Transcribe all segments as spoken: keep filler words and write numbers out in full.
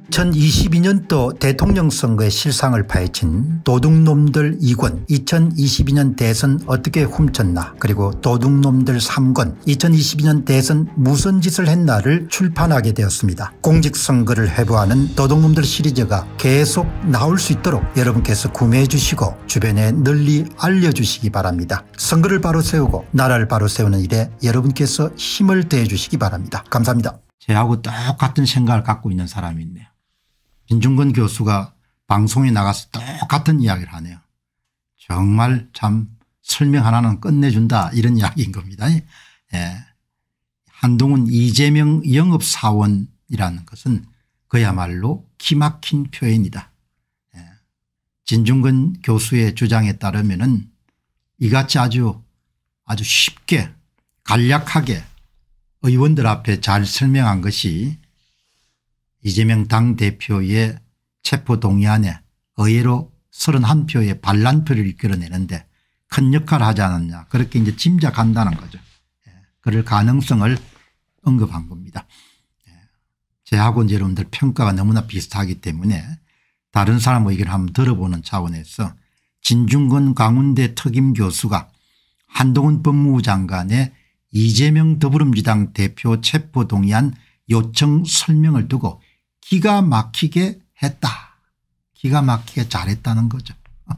이천이십이 년도 대통령 선거의 실상을 파헤친 도둑놈들 이 권 이천이십이 년 대선 어떻게 훔쳤나 그리고 도둑놈들 삼 권 이천이십이 년 대선 무슨 짓을 했나를 출판하게 되었습니다. 공직선거를 해부하는 도둑놈들 시리즈가 계속 나올 수 있도록 여러분께서 구매해 주시고 주변에 널리 알려주시기 바랍니다. 선거를 바로 세우고 나라를 바로 세우는 일에 여러분께서 힘을 더해 주시기 바랍니다. 감사합니다. 저하고 똑같은 생각을 갖고 있는 사람이 있네요. 진중권 교수가 방송에 나가서 똑같은 이야기를 하네요. 정말 참 설명 하나는 끝내준다 이런 이야기인 겁니다. 예. 한동훈 이재명 영업사원이라는 것은 그야말로 기막힌 표현이다. 예. 진중권 교수의 주장에 따르면은 이같이 아주 아주 쉽게 간략하게 의원들 앞에 잘 설명한 것이 이재명 당대표의 체포동의안에 의외로 서른한 표의 반란표를 이끌어내는데 큰 역할을 하지 않았냐 그렇게 이제 짐작한다는 거죠. 예. 그럴 가능성을 언급한 겁니다. 예. 저하고 이제 여러분들 평가가 너무나 비슷하기 때문에 다른 사람 의견을 한번 들어보는 차원에서 진중권 광운대 특임 교수가 한동훈 법무부 장관의 이재명 더불어민주당 대표 체포동의안 요청 설명을 두고 기가 막히게 했다. 기가 막히게 잘했다는 거죠.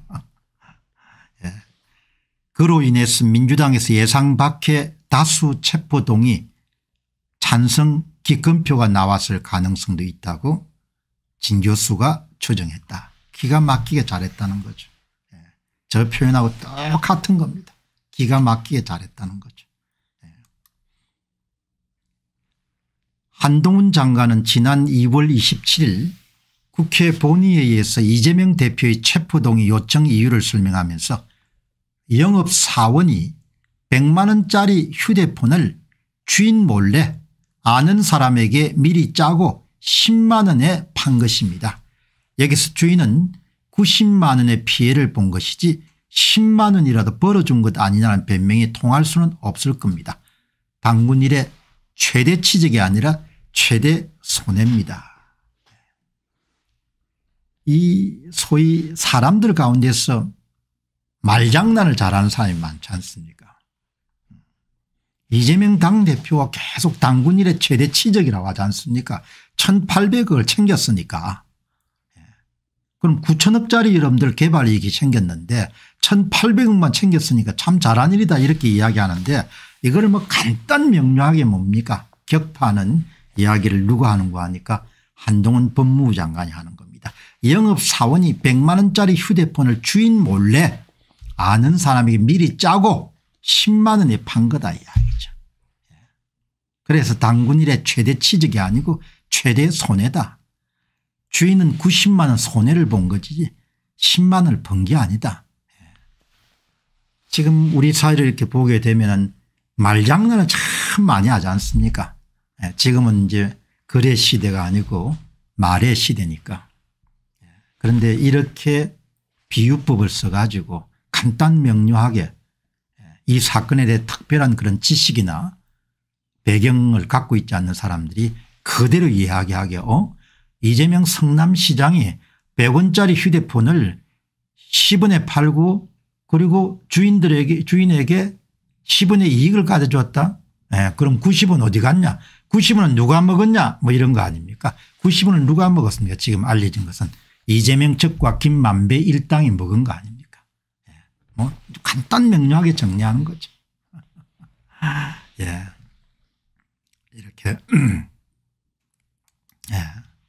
예. 그로 인해서 민주당에서 예상 밖의 다수 체포동의 찬성 기권표가 나왔을 가능성도 있다고 진 교수가 추정했다. 기가 막히게 잘했다는 거죠. 예. 저 표현하고 똑같은 겁니다. 기가 막히게 잘했다는 거죠. 한동훈 장관은 지난 이월 이십칠일 국회 본의회의에서 이재명 대표의 체포동의 요청 이유를 설명하면서 영업사원이 백만 원짜리 휴대폰을 주인 몰래 아는 사람에게 미리 짜고 십만 원에 판 것입니다. 여기서 주인은 구십만 원의 피해를 본 것이지 십만 원이라도 벌어준 것 아니냐는 변명이 통할 수는 없을 겁니다. 당군 일의 최대 치적이 아니라 최대 손해입니다. 이 소위 사람들 가운데서 말장난을 잘하는 사람이 많지 않습니까? 이재명 당대표가 계속 당군 일의 최대 치적이라고 하지 않습니까? 천팔백억을 챙겼으니까. 그럼 구천억짜리 여러분들 개발이익이 생겼는데 천팔백억만 챙겼으니까 참 잘한 일이다 이렇게 이야기하는데 이걸 뭐 간단 명료하게 뭡니까? 격파하는 이야기를 누가 하는 거 하니까 한동훈 법무부 장관이 하는 겁니다. 영업사원이 백만 원짜리 휴대폰을 주인 몰래 아는 사람에게 미리 짜고 십만 원에 판 거다 이야기죠. 그래서 당군 일의 최대 치적이 아니고 최대 손해다. 주인은 구십만 원 손해를 본 거지 십만 원을 번 게 아니다. 지금 우리 사회를 이렇게 보게 되면 말장난을 참 많이 하지 않습니까? 지금은 이제 거래 시대가 아니고 말의 시대니까. 그런데 이렇게 비유법을 써가지고 간단 명료하게 이 사건에 대해 특별한 그런 지식이나 배경을 갖고 있지 않는 사람들이 그대로 이야기하게 어? 이재명 성남시장이 백 원짜리 휴대폰을 십 원에 팔고 그리고 주인들에게 주인에게 십 원의 이익을 가져줬다. 예, 그럼 구십 원 어디 갔냐? 구십 원은 누가 먹었냐? 뭐 이런 거 아닙니까? 구십 원은 누가 먹었습니까? 지금 알려진 것은 이재명 측과 김만배 일당이 먹은 거 아닙니까? 예, 뭐 간단 명료하게 정리하는 거죠. 예, 이렇게 예.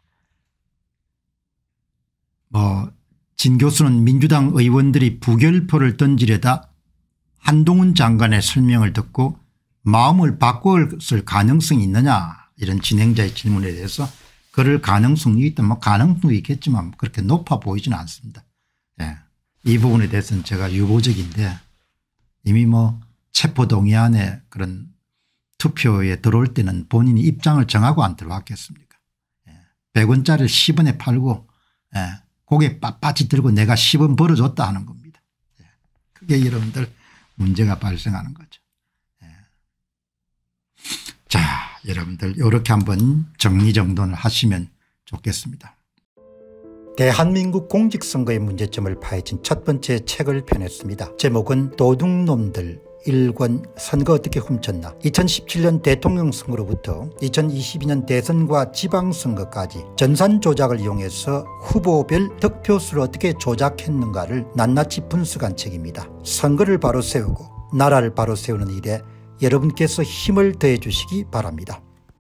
뭐 진 교수는 민주당 의원들이 부결표를 던지려다 한동훈 장관의 설명을 듣고 마음을 바꿨을 가능성이 있느냐 이런 진행자의 질문에 대해서 그럴 가능성이 있다. 뭐 가능성도 있겠지만 그렇게 높아 보이지는 않습니다. 예. 이 부분에 대해서는 제가 유보적인데 이미 뭐 체포동의안에 그런 투표에 들어올 때는 본인이 입장을 정하고 안 들어왔겠습니까? 예. 백 원짜리를 십 원에 팔고 예. 고개 빳빳이 들고 내가 십 원 벌어줬다 하는 겁니다. 예. 그게 여러분들 문제가 발생하는 거죠. 예. 자, 여러분들 이렇게 한번 정리정돈을 하시면 좋겠습니다. 대한민국 공직선거의 문제점을 파헤친 첫 번째 책을 펴냈습니다. 제목은 도둑놈들 일 권 선거 어떻게 훔쳤나. 이천십칠 년 대통령 선거로부터 이천이십이 년 대선과 지방선거까지 전산 조작을 이용해서 후보별 득표수를 어떻게 조작했는가를 낱낱이 분석한 책입니다. 선거를 바로 세우고 나라를 바로 세우는 일에 여러분께서 힘을 더해 주시기 바랍니다.